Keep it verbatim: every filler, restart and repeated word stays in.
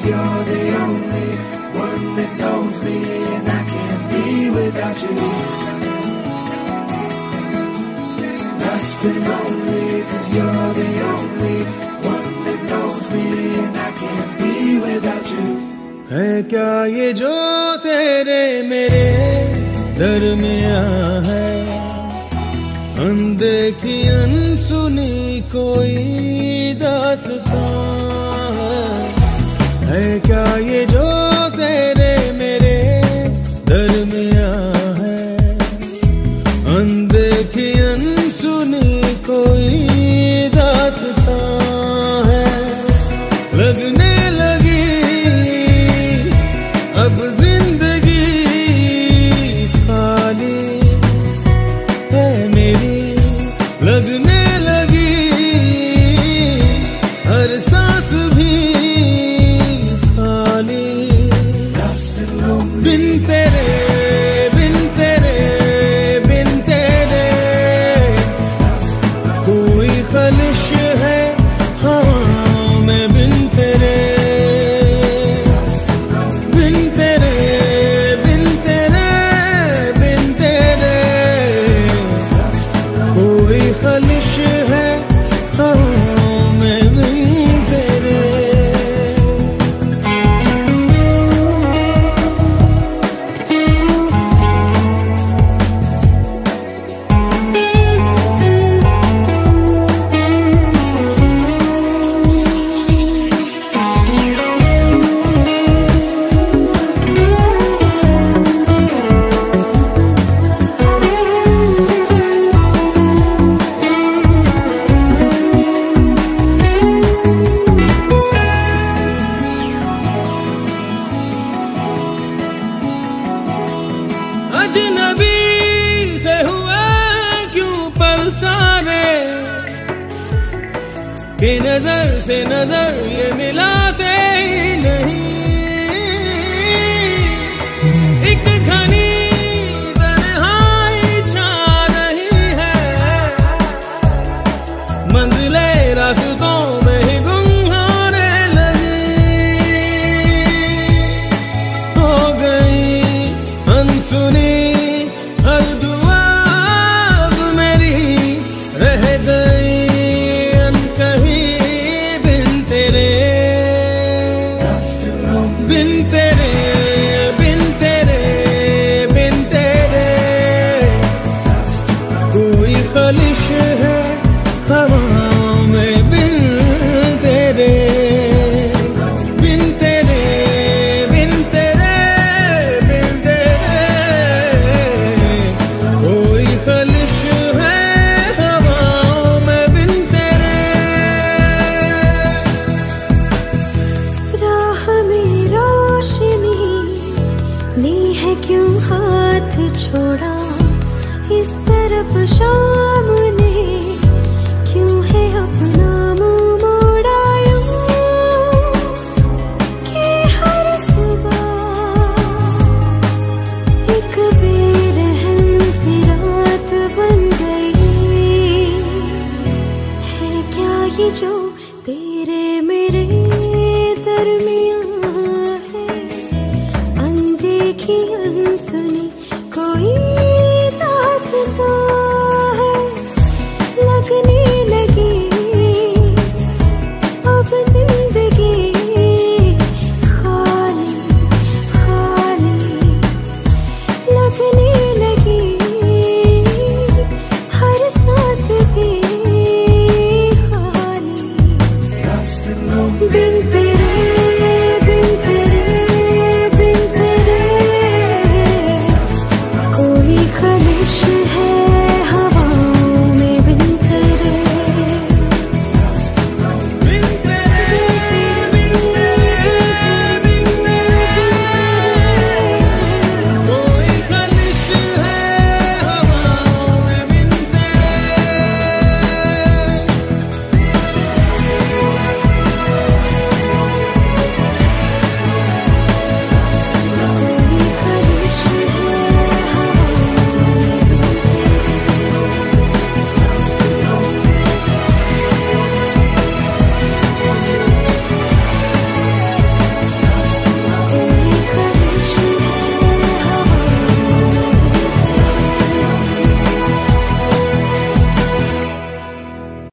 you're the only one that knows me, and I can't be without you. Lost and lonely, cause you're the only one that knows me, and I can't be without you. है क्या ये जो तेरे मेरे दरमियां है, अनदेखी अनसुनी कोई दास्तां है क्या ये जो तेरे मेरे दरमियां है, अनदेखी अनसुनी कोई दास्तां है। लगने लगी अब जिंदगी खाली है मेरी, लगने लगी हर सांस भी खाली। बिन तेरे बिन तेरे बिन तेरे कोई खलिश है हवा में, बिन तेरे बिन तेरे बिन तेरे बिन तेरे कोई खलिश है हवा में, बिन तेरे। अजनबी से हुए क्यों पलसारे, कि नजर से नजर ये मिलाते ही नहीं। एक घनी तन्हाई छा रही है, मंजिले रास्तों में ही गुम होने लगी। हो गई अनसुनी हर दुआ अब मेरी, रह गई अनकही बिन तेरे बिन तेरे बिन तेरे बिन तेरे कोई खलिश है हवा में, बिन तेरे बिन तेरे बिन तेरे बिन तेरे कोई खलिश है हवा में, बिन तेरे। राह में रोशनी ने है क्यों हाथ छोड़ा, इस तरफ शाम ने क्यों है अपना मुंह मोड़ा यूं, कि हर सुबह एक बेरहम सी रात बन गई। है क्या ये जो तेरे मेरे